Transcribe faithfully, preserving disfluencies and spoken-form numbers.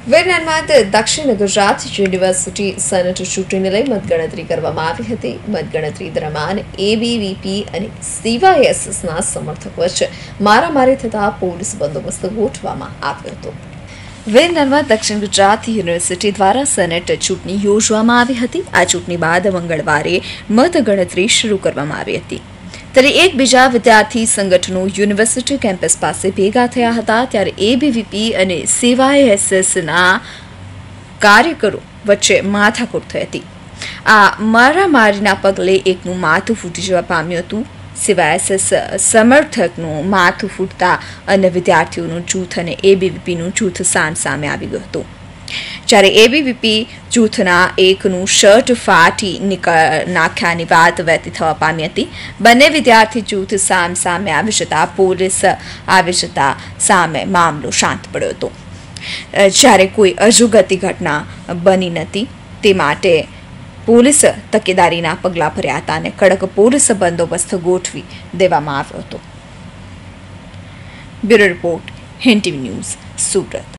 વેરનારમાં દક્ષિણ Gujarat university senate ચૂંટણીને લઈ મતગણતરી કરવામાં આવી હતી. મતગણતરી દરમિયાન એબીવીપી અને સીવાયએસએસના સમર્થકો વચ્ચે મારામારી થતા પોલીસ બંદોબસ્ત ગોઠવવામાં આવ્યો હતો. વેરનારમાં દક્ષિણ ગુજરાત યુનિવર્સિટી દ્વારા સેનેટ ચૂંટણી યોજવામાં આવી હતી. આ ચૂંટણી બાદ મંગળવારે મતગણતરી શરૂ કરવામાં આવી હતી. ત્યારે એક બીજા વિદ્યાર્થી સંગઠનો યુનિવર્સિટી કેમ્પસ પાસે ભેગા થયા હતા. ત્યારે એબીવીપી અને સીવાયએસએસના કાર્યકરો વચ્ચે માથાકૂટ થઈ હતી. આ મારામારીના પગલે એકનું માથું ફૂટી જવા પામ્યું હતું. સીવાયએસએસ સમર્થકનું માથું ફૂટતા અન્ય વિદ્યાર્થીઓનું જૂથ અને એબીવીપીનું જૂથ સામસામે આવી ગયું હતું. જ્યારે એબીવીપી જૂથના એકનું શર્ટ ફાટી નાખ્યાની વાત વહેતી થવા પામી હતી. બંને વિદ્યાર્થી જૂથ સામ સામે આવી જતા પોલીસ આવી જતા સામે મામલો શાંત પડ્યો હતો. જ્યારે કોઈ અજુગતી ઘટના બની નથી તે માટે પોલીસ તકેદારીના પગલાં ભર્યા હતા અને કડક પોલીસ બંદોબસ્ત ગોઠવી દેવામાં આવ્યો હતો. Bureau report, Hind TV news, Surat.